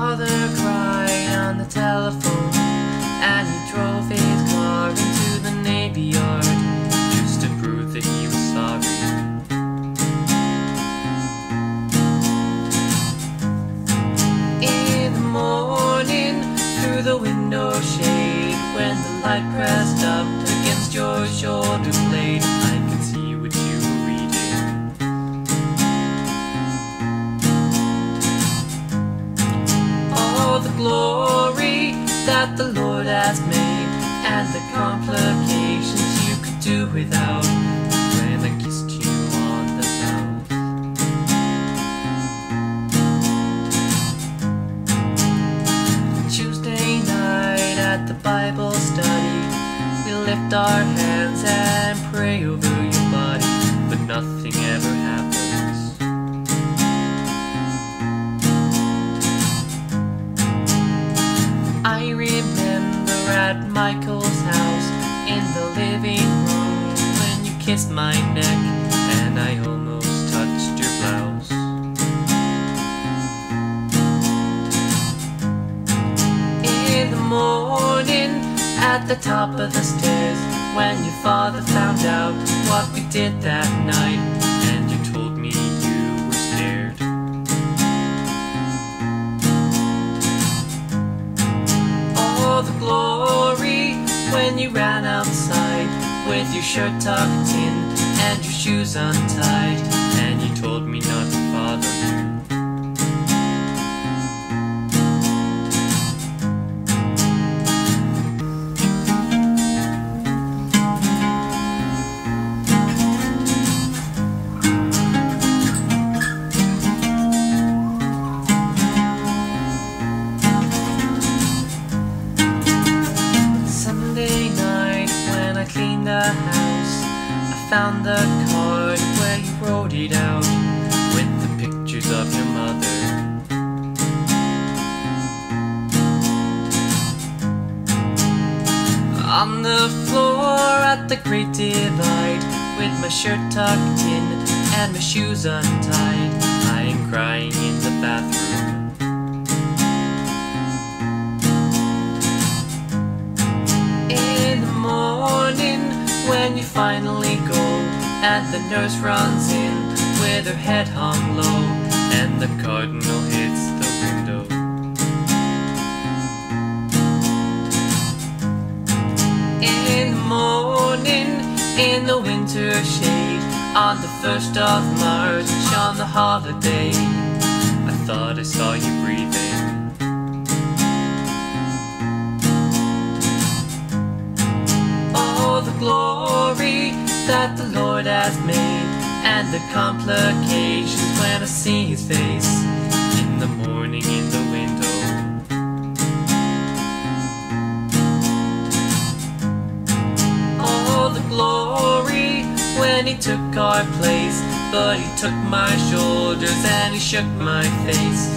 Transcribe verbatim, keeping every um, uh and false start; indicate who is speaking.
Speaker 1: father cried on the telephone, and he drove his car into the Navy Yard just to prove that he was sorry. In the morning, through the window shade, when the light pressed up against your shoulder blade, I could see what you were reading. All the glory that the Lord has made, and the complications you could do without, when I kissed you on the mouth. Tuesday night at the Bible study, we lift our hands and pray over your body, but nothing ever happens. I remember at Michael's house in the living room when you kissed my neck and I almost touched your blouse. In the morning at the top of the stairs, when your father found out what we did that night, and you told me you were scared. All the glory when you ran outside with your shirt tucked in and your shoes untied, and you told me not to bother you. The house, I found the card where you wrote it out with the pictures of your mother. On the floor at the Great Divide, with my shirt tucked in and my shoes untied, I am crying in the bathroom. In the morning, when you finally go, and the nurse runs in with her head hung low, and the cardinal hits the window. In the morning, in the winter shade, on the first of March, on the holiday, I thought I saw you breathing. All the glory that the Lord has made, and the complications when I see his face in the morning in the window. All the glory when he took our place, but he took my shoulders and he shook my face.